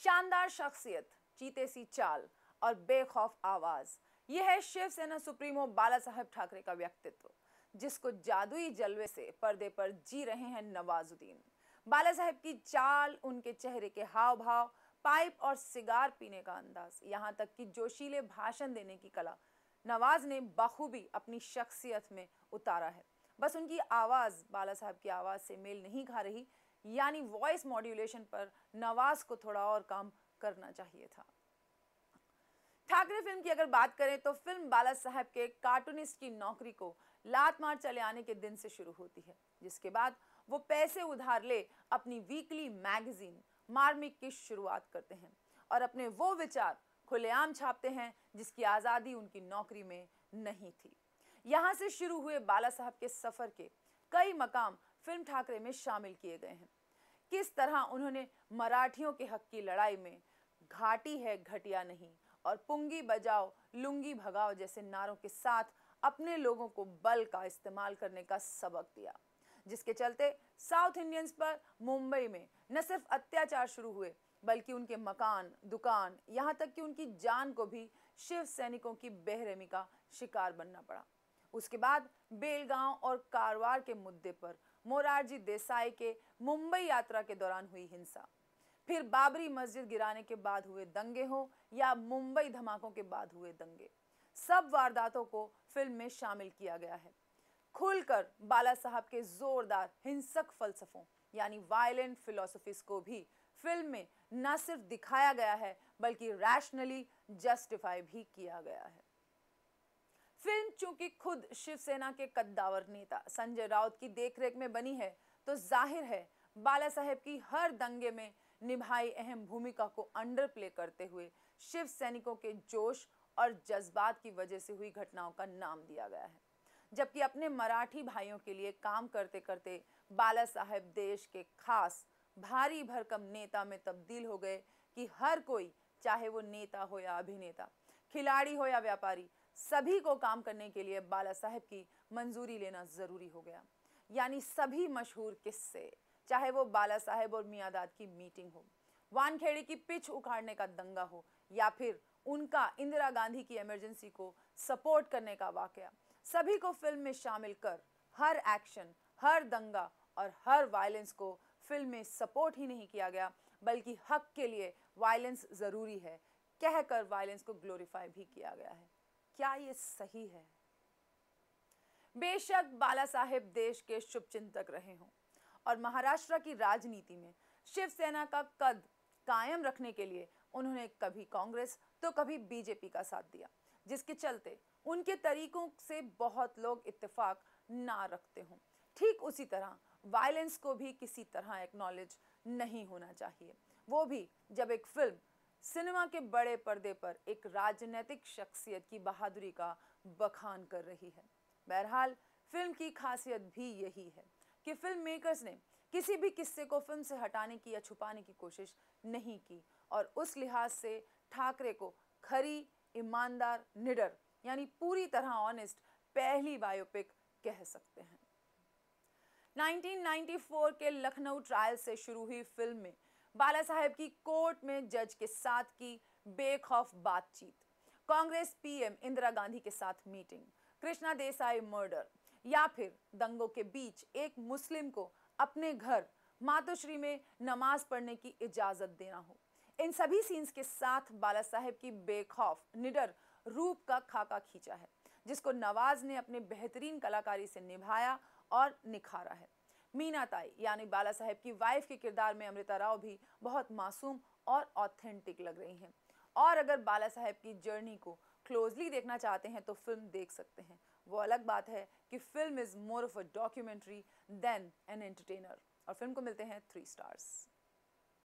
शानदार शख्सियत, चीते सी चाल और बेखौफ आवाज, यह है शिवसेना सुप्रीमो बाला साहेब ठाकरे का व्यक्तित्व, जिसको जादुई जलवे से पर्दे पर जी रहे हैं नवाजुद्दीन। बाला साहेब की चाल, उनके चेहरे के हाव भाव, पाइप और सिगार पीने का अंदाज, यहाँ तक कि जोशीले भाषण देने की कला नवाज ने बखूबी अपनी शख्सियत में उतारा है। बस उनकी आवाज़ बाला साहब की आवाज़ से मेल नहीं खा रही, यानी वॉइस मॉड्यूलेशन पर नवाज को थोड़ा और काम करना चाहिए था। ठाकरे फिल्म की अगर बात करें तो फिल्म बाला साहब के कार्टूनिस्ट की नौकरी को लात मार चले आने के दिन से शुरू होती है, जिसके बाद वो पैसे उधार ले अपनी वीकली मैगजीन मार्मिक की शुरुआत करते हैं और अपने वो विचार खुलेआम छापते हैं जिसकी आज़ादी उनकी नौकरी में नहीं थी। यहाँ से शुरू हुए बाला साहब के सफ़र के कई मकाम फिल्म ठाकरे में शामिल किए गए हैं। किस तरह उन्होंने मराठियों के हक की लड़ाई में घाटी है घटिया नहीं और पुंगी बजाओ लुंगी भगाओ जैसे नारों के साथ अपने लोगों को बल का इस्तेमाल करने का सबक दिया, जिसके चलते साउथ इंडियंस पर मुंबई में न सिर्फ अत्याचार शुरू हुए बल्कि उनके मकान, दुकान, यहाँ तक कि उनकी जान को भी शिव सैनिकों की बेरहमी का शिकार बनना पड़ा। उसके बाद बेलगांव और कारवार के मुद्दे पर मोरारजी देसाई के मुंबई यात्रा के दौरान हुई हिंसा, फिर बाबरी मस्जिद गिराने के बाद हुए दंगे हो या मुंबई धमाकों के बाद हुए दंगे, सब वारदातों को फिल्म में शामिल किया गया है। खुलकर बाला साहब के जोरदार हिंसक फलसफों यानी वायलेंट फिलॉसफीज को भी फिल्म में न सिर्फ दिखाया गया है बल्कि रैशनली जस्टिफाई भी किया गया है। फिल्म चूंकि खुद शिवसेना के कद्दावर नेता संजय राउत की देखरेख में बनी है, तो जाहिर है बाला साहेब की हर दंगे में निभाई अहम भूमिका को अंडर प्ले करते हुए शिव सैनिकों के जोश और जज्बात की वजह से हुई घटनाओं का नाम दिया गया है। जबकि अपने मराठी भाइयों के लिए काम करते करते बाला साहेब देश के खास भारी भरकम नेता में तब्दील हो गए कि हर कोई, चाहे वो नेता हो या अभिनेता, खिलाड़ी हो या व्यापारी, सभी को काम करने के लिए बाला साहेब की मंजूरी लेना जरूरी हो गया। यानी सभी मशहूर किस्से, चाहे वो बाला साहेब और मियाँदाद की मीटिंग हो, वानखेड़े की पिच उखाड़ने का दंगा हो या फिर उनका इंदिरा गांधी की इमरजेंसी को सपोर्ट करने का वाकया, सभी को फिल्म में शामिल कर हर एक्शन, हर दंगा और हर वायलेंस को फिल्म में सपोर्ट ही नहीं किया गया बल्कि हक के लिए वायलेंस ज़रूरी है कहकर वायलेंस को ग्लोरीफाई भी किया गया है। क्या ये सही है? बेशक बाला साहेब देश के शुभचिंतक रहे हों और महाराष्ट्र की राजनीति में शिवसेना का कद कायम रखने के लिए उन्होंने कभी कांग्रेस तो कभी बीजेपी का साथ दिया, जिसके चलते उनके तरीकों से बहुत लोग इत्तेफाक ना रखते हों। ठीक उसी तरह वायलेंस को भी किसी तरह एक्नॉलेज नहीं होना चाहिए, वो भी जब एक फिल्म सिनेमा के बड़े पर्दे पर एक राजनीतिक शख्सियत की बहादुरी का बखान कर रही है। बहरहाल फिल्म की खासियत भी यही है कि फिल्म मेकर्स ने किसी भी किस्से को फिल्म से हटाने की या छुपाने की कोशिश नहीं की और उस लिहाज से ठाकरे को खरी, ईमानदार, निडर यानी पूरी तरह ऑनेस्ट पहली बायोपिक कह सकते हैं। 1994 के लखनऊ ट्रायल से शुरू हुई फिल्म में बाला साहेब की कोर्ट में जज के साथ की बेखौफ बातचीत, कांग्रेस पीएम इंदिरा गांधी के साथ मीटिंग, कृष्णा देसाई मर्डर या फिर दंगों के बीच एक मुस्लिम को अपने घर मातोश्री में नमाज पढ़ने की इजाजत देना हो, इन सभी सीन्स के साथ बाला साहेब की बेखौफ निडर रूप का खाका खींचा है, जिसको नवाज ने अपने बेहतरीन कलाकारी से निभाया और निखारा है। मीना ताई यानी बाला साहेब की वाइफ के किरदार में अमृता राव भी बहुत मासूम और ऑथेंटिक लग रही हैं। और अगर बाला साहेब की जर्नी को क्लोजली देखना चाहते हैं तो फिल्म देख सकते हैं। वो अलग बात है कि film is more of a documentary than an entertainer. और फिल्म को मिलते हैं 3 स्टार्स।